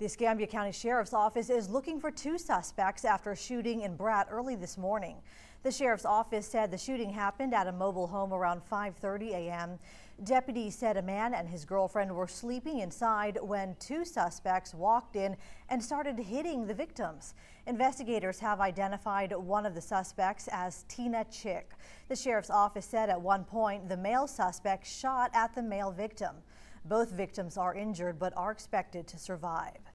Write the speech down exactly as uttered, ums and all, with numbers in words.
The Escambia County Sheriff's Office is looking for two suspects after a shooting in Bratt early this morning. The Sheriff's Office said the shooting happened at a mobile home around five thirty a m Deputies said a man and his girlfriend were sleeping inside when two suspects walked in and started hitting the victims. Investigators have identified one of the suspects as Tina Chick. The Sheriff's Office said at one point the male suspect shot at the male victim. Both victims are injured but are expected to survive.